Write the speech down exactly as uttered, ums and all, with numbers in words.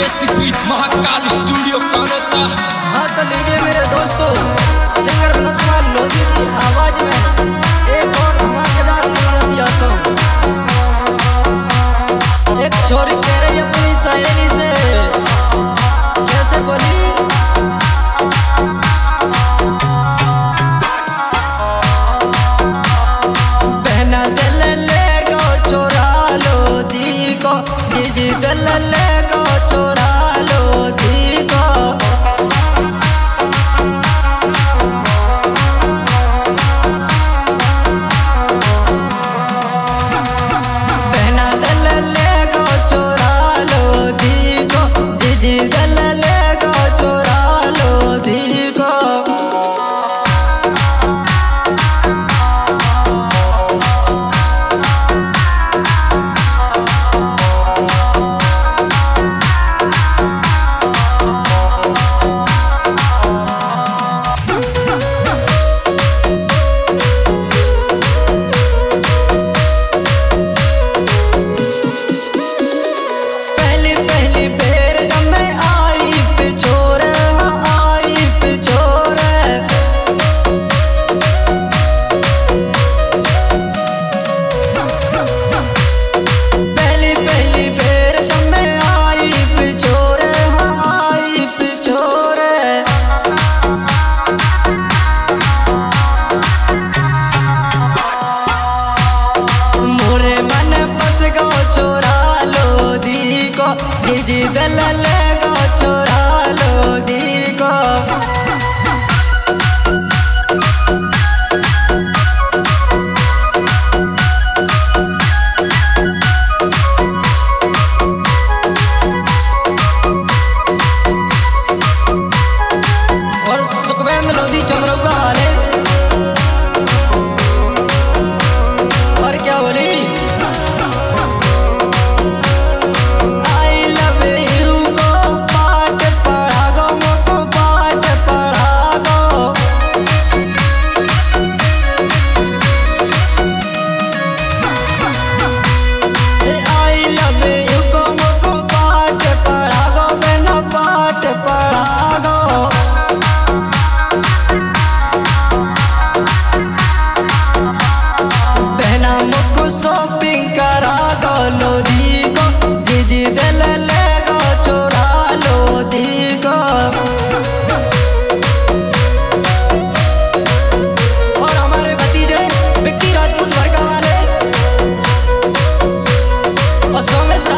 देसी beat Mahakal studio Kanota. हाँ तो लीजिए मेरे दोस्तों, सिंगर विनोद कुमार लोधी की आवाज में एक और धमाकेदार रसिया सॉन्ग। एक छोरी कह रही अपनी सहेली से, कैसे बोली? बहना दिल ले गो चोरा लो दी को, दीदी दिल ले गो चोरा लो दी को। बहना दिल ले गो चोरा लो दी को, दीदी दिल ले गो चोरा लो दी को। दीदी दिल ले गो चोरा लो दी को। और सुखवेंद्र लोधी चमरौका वाले और क्या बोली? शॉपिंग करा दो लोधी को, दीदी दिल ले गो चोरा लोधी को। और हमारे भतीजे विक्की राजपूत वर्गा वाले और सोमेश